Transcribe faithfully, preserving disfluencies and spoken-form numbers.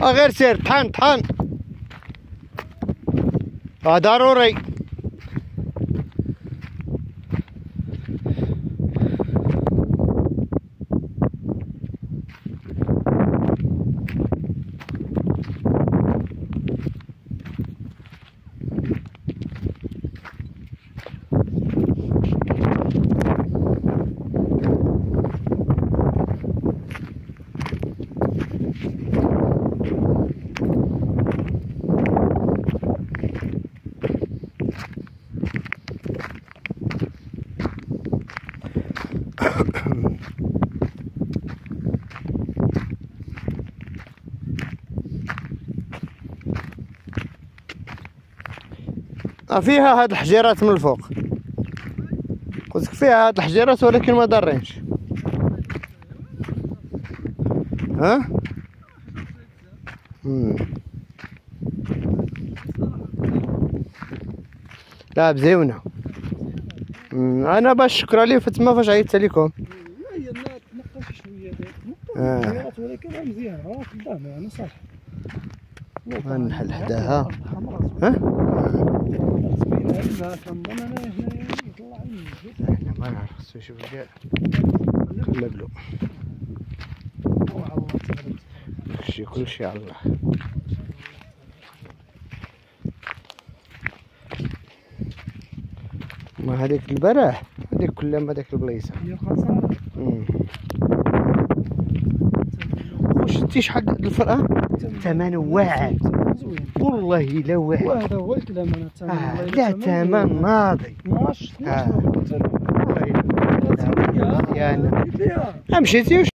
غير سير طحن طحن اه ضروري. فيها هاد الحجيرات من الفوق، قلت لك فيها هاد الحجيرات ولكن ما ضارينش. ها مم. لا بزيونة. انا باش شكرا ليه فتما فاش عيطت لكم. هي تنقص شويه اه ولكن مزيانه راه قدام يعني صح. غنحل حداها. ها انا ما نعرف خصو يشوف كاع قلبلو كلشي كلشي على الله. ما هذيك البارح هذيك كلها ما داك البلايصه هي خساره. واش شتي شحال الفرقه ثمن واعد والله الا واعد. وهذا هو الكلام. انا الثمن آه لا ثمن ناضي. ماش آه. والله والله الا مزيان. فيها مشيتي